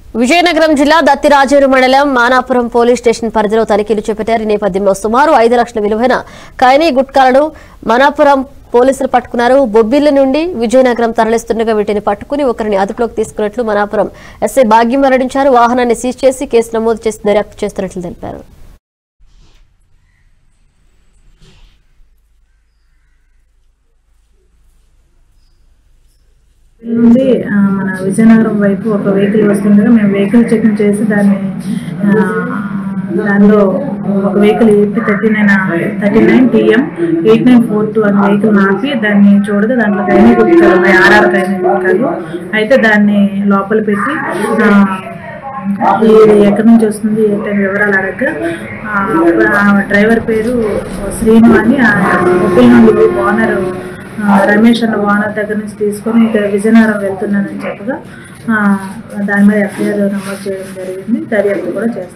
విజయనగరం జిల్లా దత్తిరాజేరు మండలం Manapuram police station పరిధిలో తనిఖీలు చేపట్టారు. ఈ నేపథ్యంలో సుమారు 5 లక్షల విలువైన ఖైనీ గుట్కాలను మానాపురం పోలీసులు పట్టుకున్నారు. బొబ్బిలి నుండి విజయనగరం తరలిస్తుండగా వీటిని పట్టుకుని ఒకరిని అదుపులోకి తీసుకున్నట్లు మానాపురం ఎస్ఐ భాగ్యం వెల్లడించారు. వాహనాన్ని సీజ్ చేసి కేసు నమోదు చేసి దర్యాప్తు చేస్తున్నట్లు తెలిపారు. నుండి మన విజయనగరం వైపు ఒక వెహికల్ వస్తుండగా మేము వెహికల్ చెకింగ్ చేసి దానిలో ఒక వెహికల్ EP39 TM 8942 అనే వెహికల్ ఆపి దాన్ని చూడగా దాంట్లో ఖైనీ గుట్కాలు ఉన్నాయి, 6 ఖైనీ గుట్కాలు. అయితే దాన్ని లోపల పెట్టి ఇది ఎక్కడి నుంచి వస్తుంది ఏంటనే వివరాలు అడగ డ్రైవర్ పేరు శ్రీను అని మొబైల్ నుండి ఓనర్ రమేష్ అన్న ఓనర్ దగ్గర నుంచి తీసుకొని ఇక్కడ విజయనగరం వెళ్తున్నానని చెప్పగా దాని మీద FIR నమోదు చేయడం జరిగింది. దర్యాప్తు కూడా చేస్తాం.